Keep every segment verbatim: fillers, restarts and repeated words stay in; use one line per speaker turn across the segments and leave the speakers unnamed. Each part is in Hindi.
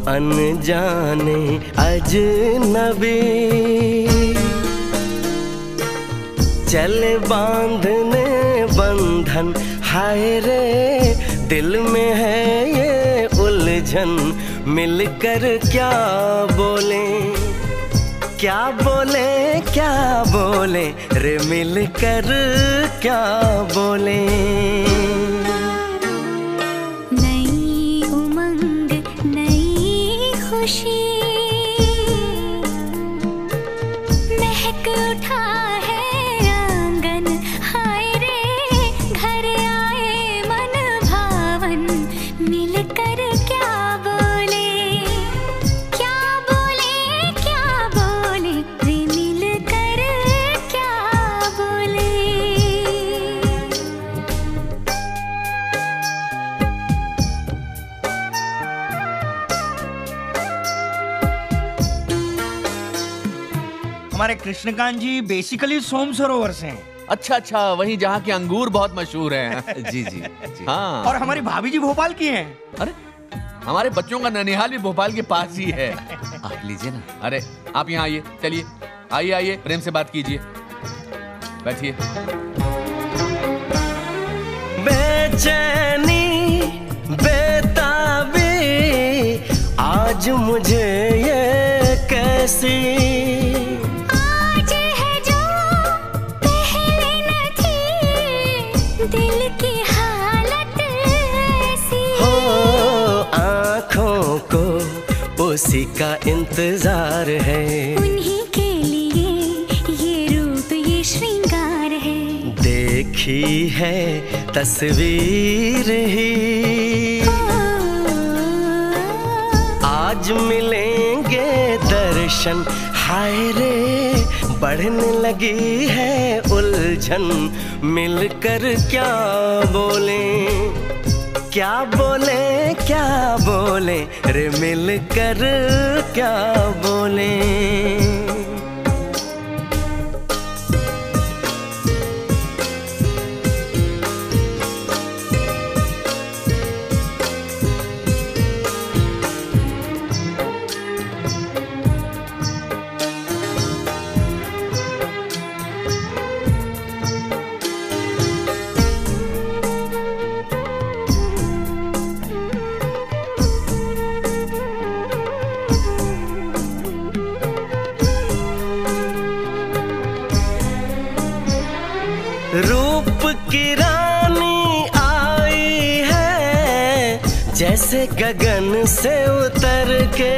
अनजाने अजनबी, चले बांधने बंधन, हाय रे दिल में है ये उलझन, मिलकर क्या बोले, क्या बोले क्या बोले रे, मिलकर क्या बोले।
नई उमंग नई खुशी महक उठा है आंगन, हाय रे घर आए मन भावन, मिलकर क्या बोले, क्या बोले क्या बोले रे, मिलकर क्या बोले।
हमारे कृष्णकांत जी बेसिकली सोम सरोवर से हैं।
अच्छा अच्छा, वहीं जहाँ के अंगूर बहुत मशहूर हैं।
जी जी जी।
हाँ,
और हमारी भाभी जी भोपाल की हैं।
अरे हमारे बच्चों का ननिहाल भी भोपाल के पास ही है।
आप लीजिए ना।
अरे आप यहाँ आइए, चलिए आइए आइए, प्रेम से बात कीजिए, बैठिए।
बेचैनी बेताबी आज मुझे ये कैसी,
आज है जो पहले न थी, दिल की हालत ऐसी,
हो आँखों को उसी का इंतजार है,
उन्हीं के लिए ये रूप ये श्रृंगार है,
देखी है तस्वीर ही, आज मिलेंगे दर्शन, हाय रे बढ़ने लगी है उलझन, मिलकर क्या बोले, क्या बोले क्या बोले रे, मिलकर क्या बोले। रूप की रानी आई है जैसे गगन से उतर के,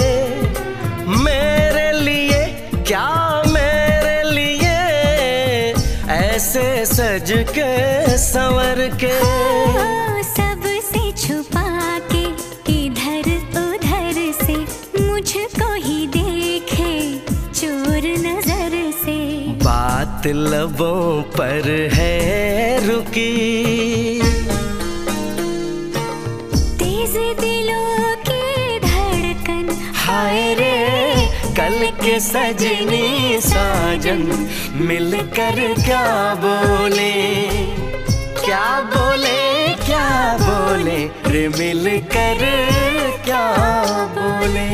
मेरे लिए क्या मेरे लिए ऐसे सज के संवर के,
सबसे छुपा के इधर उधर से, मुझको ही देखे चोर नजर से,
बात लबों पर है रुकी,
तेज दिलों की धड़कन,
हाय रे कल के सजनी साजन, मिलकर क्या बोले, क्या बोले क्या बोले रे, मिलकर क्या बोले।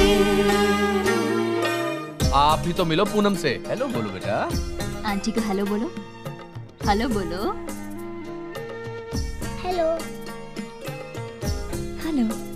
आप भी तो मिलो पूनम से, हेलो बोलो बेटा।
आंटी को हेलो बोलो, हेलो बोलो,
हेलो
हेलो।